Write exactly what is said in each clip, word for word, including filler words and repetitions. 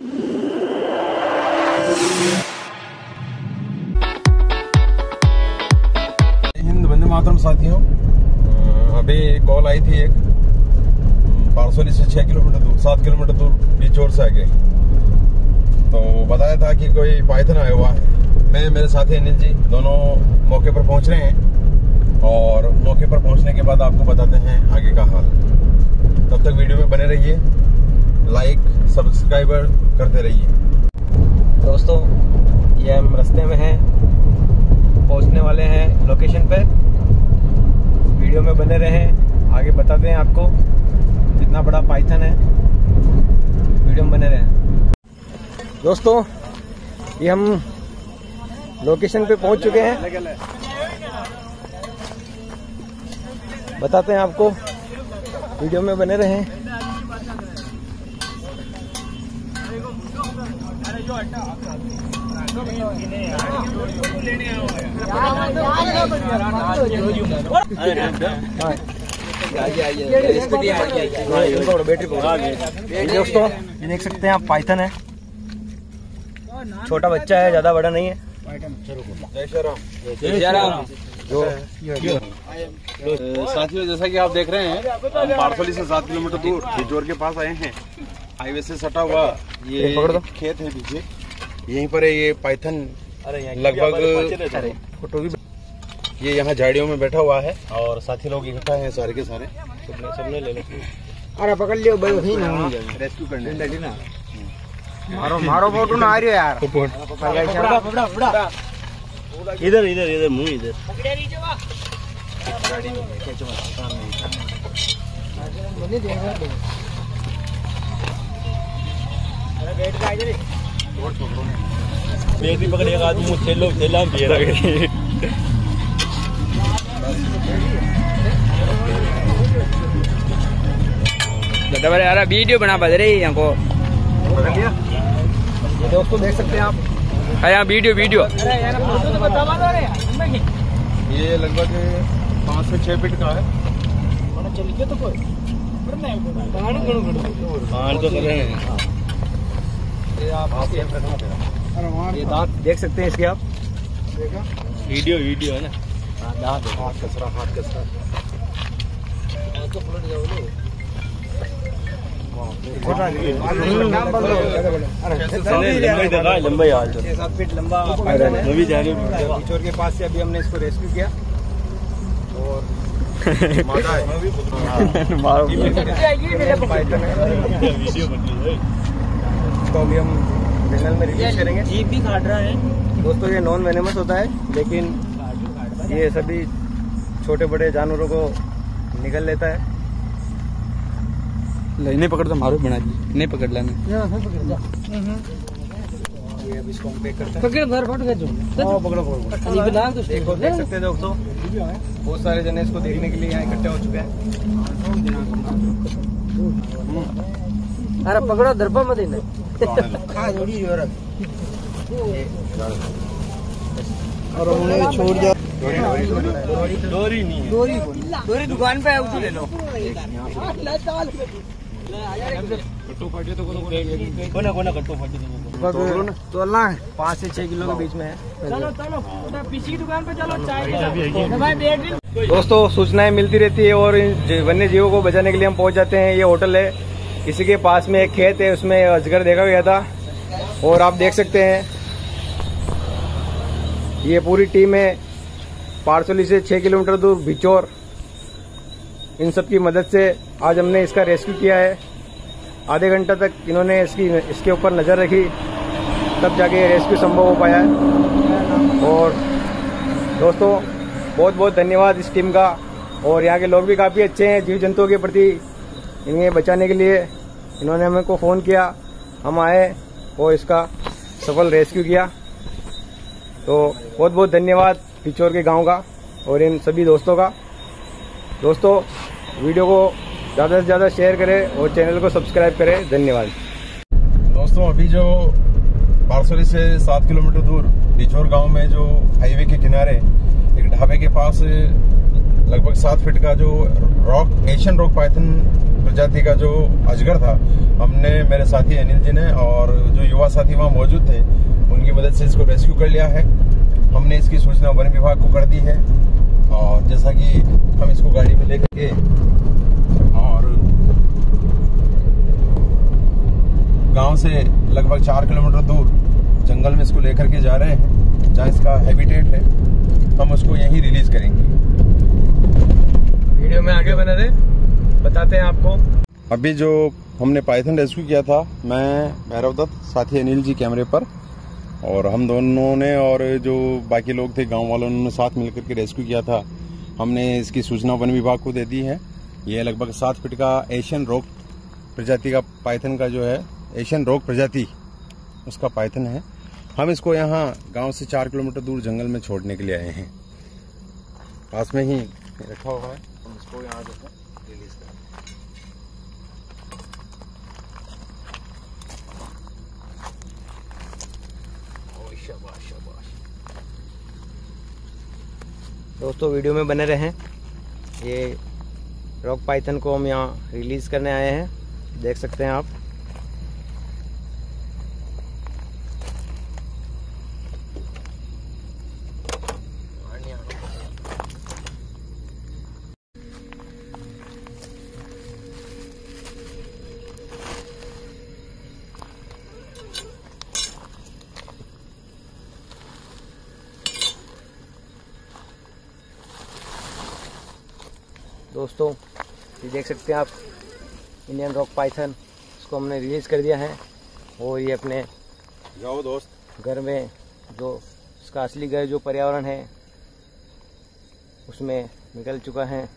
हिंद वंदे मातरम साथियों, अभी कॉल आई थी एक बारसोली से छह किलोमीटर दूर सात किलोमीटर दूर बिचौर से आगे, तो बताया था कि कोई पाइथन आया हुआ है। मैं मेरे साथी अनिल जी दोनों मौके पर पहुंच रहे हैं और मौके पर पहुंचने के बाद आपको बताते हैं आगे का हाल। तब तक वीडियो में बने रहिए, लाइक सब्सक्राइबर करते रहिए। दोस्तों, ये हम रास्ते में हैं, पहुंचने वाले हैं लोकेशन पे। वीडियो में बने रहें, आगे बताते हैं आपको कितना बड़ा पाइथन है। वीडियो में बने रहें। दोस्तों, ये हम लोकेशन पे पहुंच चुके हैं, बताते हैं आपको, वीडियो में बने रहें। दोस्तों, ये देख सकते हैं आप, पाइथन है, छोटा बच्चा है, ज्यादा बड़ा नहीं है। जय श्री राम। जय श्री राम। साथियों, जैसा कि आप देख रहे हैं, हम बारसोली से सात किलोमीटर दूर बिजौर के पास आए हैं। हाईवे से सटा हुआ ये खेत है पीछे, यहीं पर है ये पाइथन। लगभग फोटो भी ये यहाँ झाड़ियों में बैठा हुआ है और साथी लोग इकट्ठा हैं सारे के सारे। सबने ले लो। अरे पकड़ लियो भाई, रेस्क्यू करने ना। मारो मारो फोटो ना आ रही है यार। इधर इधर इधर मुंह इधर। बैग भी पकड़ेगा आदमी, थैलो थैला में भी रखे। यार वीडियो बना बज रही है यहाँ को। दोस्तों देख सकते हैं आप, है यहाँ वीडियो वीडियो। ये लगभग पाँच से छह फीट का है। तो कर रहे हैं। ये दांत देख सकते हैं इसके आप। वीडियो वीडियो है ना। दांत हाथ कसरा हाथ कसरा लंबा यार छह सात फीट लंबा बिचौर के पास से अभी हमने इसको रेस्क्यू किया और तो अभी हम जंगल में रिलीज करेंगे। जीप भी काट रहा है। दोस्तों, ये नॉन वेनेमस होता है, लेकिन ये सभी छोटे बड़े जानवरों को निगल लेता है। नहीं पकड़ तो मारो बना दी, नहीं पकड़ लेना। ये अब इसको हम पैक करते हैं। पकड़ घर फट गए। पकड़ो पकड़ो। देखो, देख सकते हैं दोस्तों, बहुत सारे जने इसको देखने के लिए यहाँ इकट्ठे हो चुके हैं। अरे पकड़ो, दरपा मत ही और उन्हें छोड़ दिया। डोरी नहीं, डोरी डोरी दुकान पे उठो ले लो। कोना कोना कट्टो फाटी तो पाँच से छह किलो के बीच में है। चलो चलो पीछे की दुकान पे चलो, चाय। दोस्तों, सूचनाएं मिलती रहती है और वन्य जीवों को बचाने के लिए हम पहुंच जाते हैं। ये होटल है, इसी के पास में एक खेत है, उसमें अजगर देखा गया था। और आप देख सकते हैं, ये पूरी टीम है बारसोली से छह किलोमीटर दूर बिचौर। इन सब की मदद से आज हमने इसका रेस्क्यू किया है। आधे घंटा तक इन्होंने इसकी इसके ऊपर नज़र रखी, तब जाके रेस्क्यू संभव हो पाया है। और दोस्तों, बहुत बहुत धन्यवाद इस टीम का। और यहाँ के लोग भी काफ़ी अच्छे हैं जीव जंतुओं के प्रति। इन्हें बचाने के लिए इन्होंने हमें को फ़ोन किया, हम आए और इसका सफल रेस्क्यू किया। तो बहुत बहुत धन्यवाद बिचौर के गांव का और इन सभी दोस्तों का। दोस्तों, वीडियो को ज़्यादा से ज़्यादा शेयर करें और चैनल को सब्सक्राइब करें। धन्यवाद। दोस्तों, अभी जो बारसोली से सात किलोमीटर दूर बिचौर गांव में जो हाईवे के किनारे एक ढाबे के पास लगभग सात फीट का जो रॉक एशियन रॉक पाइथन प्रजाति का जो अजगर था, हमने, मेरे साथी अनिल जी ने और जो युवा साथी वहाँ मौजूद थे, उनकी मदद से इसको रेस्क्यू कर लिया है। हमने इसकी सूचना वन विभाग को कर दी है और जैसा कि हम इसको गाड़ी में लेकर के और गांव से लगभग चार किलोमीटर दूर जंगल में इसको लेकर के जा रहे हैं, जहाँ इसका हैबिटेट है। हम उसको यहीं रिलीज करेंगे। वीडियो में आगे बने रहे, बताते हैं आपको। अभी जो हमने पाइथन रेस्क्यू किया था, मैं भैरव दत्त, साथी अनिल जी कैमरे पर, और हम दोनों ने और जो बाकी लोग थे गांव वालों ने साथ मिलकर के रेस्क्यू किया था। हमने इसकी सूचना वन विभाग को दे दी है। ये लगभग सात फीट का एशियन रॉक प्रजाति का पाइथन का जो है, एशियन रॉक प्रजाति उसका पाइथन है। हम इसको यहाँ गांव से चार किलोमीटर दूर जंगल में छोड़ने के लिए आए हैं। पास में ही रखा हुआ है, हम इसको यहाँ जो है रिलीज करें। शाबाश शाबाश। दोस्तों वीडियो में बने रहें। ये रॉक पाइथन को हम यहाँ रिलीज करने आए हैं, देख सकते हैं आप। दोस्तों ये देख सकते हैं आप, इंडियन रॉक पाइथन, इसको हमने रिलीज़ कर दिया है और ये अपने जाओ दोस्त घर में, जो इसका असली घर जो पर्यावरण है उसमें निकल चुका है।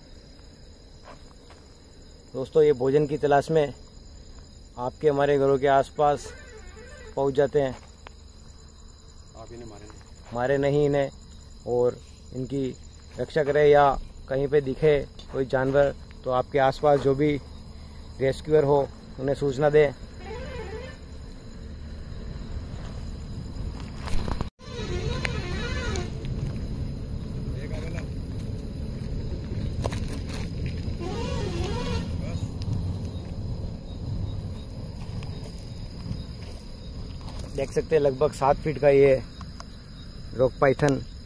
दोस्तों ये भोजन की तलाश में आपके हमारे घरों के आसपास पहुंच जाते हैं। आप इन्हें मारे नहीं, मारे नहीं इन्हें, और इनकी रक्षा करें या कहीं पे दिखे कोई जानवर तो आपके आसपास जो भी रेस्क्यूअर हो उन्हें सूचना दें। देख सकते हैं लगभग सात फीट का ये रॉक पाइथन